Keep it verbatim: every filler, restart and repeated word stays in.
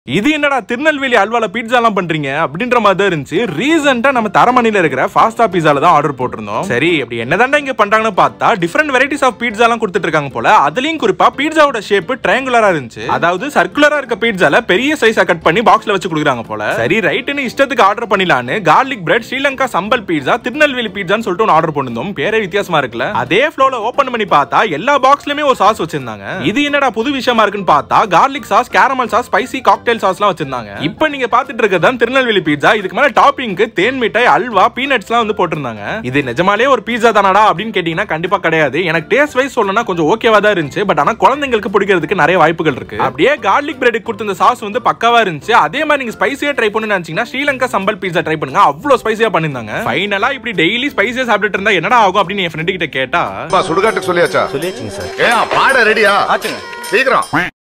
இது என்னடா திருநெல்வேலி அல்வால பீட்சா எல்லாம் பண்றீங்க அப்படின்ற மாதிரி தான் இருந்துச்சு. ரீசெண்டா நம்ம தரமணில இருக்கிற ஃபாஸ்டா பீட்சால தான் ஆர்டர் போட்டிருந்தோம். சரி அப்படி என்னதான்டா இங்க பண்றாங்கன்னு பார்த்தா டிஃபரெண்ட் வெரைட்டிஸ் ஆஃப் பீட்சா எல்லாம் கொடுத்துட்டு இருக்காங்க போல. அதுலயும் குறிப்பா பீட்சாவோட ஷேப் ட்ரையாங்குலரா இருந்துச்சு. அதாவது சர்க்குலரா இருக்க பீட்சால பெரிய சைஸா கட் பண்ணி பாக்ஸ்ல வச்சு கொடுக்குறாங்க போல. சரி ரைட்னு இஷ்டத்துக்கு ஆர்டர் பண்ணிடலான்னு garlic bread Sri Lanka sambal pizza Tirunelveli பீட்சான்னு சொல்லிட்டு ஒன்று ஆர்டர் பண்ணிருந்தோம். பேரே வித்தியாசமா இருக்குல்ல. அதே ஃப்ளோல ஓபன் பண்ணி பார்த்தா எல்லா பாக்ஸ்லயுமே ஒரு சாஸ் வச்சிருந்தாங்க. இது என்னடா புது விஷயமா இருக்குன்னு பார்த்தா garlic sauce, caramel sauce, spicy cocktail சாஸ்லாம் வச்சிருந்தாங்க. இப்ப நீங்க பாத்துட்டு இருக்கிறது திருநெல்வேலி பீட்சா. இதுக்கு மேல டாப்பிங்க்கு தேன் மிட்டாய், அல்வா, பீனட்ஸ் எல்லாம் வந்து போட்டிருந்தாங்க. இது நிஜமாலே ஒரு பீட்சா தானடா அப்படின்னு கேட்டீங்கன்னா கண்டிப்பா கிடையாது. எனக்கு டேஸ்ட் வைஸ் சொல்லணும்னா கொஞ்சம் ஓகேவா தான் இருந்துச்சு. பட் ஆனா குழந்தைங்களுக்கு பிடிக்கிறதுக்கு நிறைய வாய்ப்புகள் இருக்கு. அப்படியே கார்லிக் பிரெட் கொடுத்த இந்த சாஸ் வந்து பக்காவா இருந்துச்சு. அதே மாதிரி நீங்க ஸ்பைசியா ட்ரை பண்ணணும்னு நினைச்சீங்கன்னா ஸ்ரீலங்கா சம்பல் பீட்சா ட்ரை பண்ணுங்க. அவ்வளவு ஸ்பைசியா பண்ணிருந்தாங்க. ஃபைனலா இப்படி டெய்லி ஸ்பைசியா சாப்பிட்டுட்டு இருந்தா என்னடா ஆகும் அப்படின்னு என் ஃப்ரெண்ட் கிட்ட கேட்டா சுடுகாட்டுக்கு சொல்லியாச்சா? சொல்லியாச்சுங்க சார். ஏன் பாட ரெடியா? ஆச்சுங்க. சீக்கிரம்.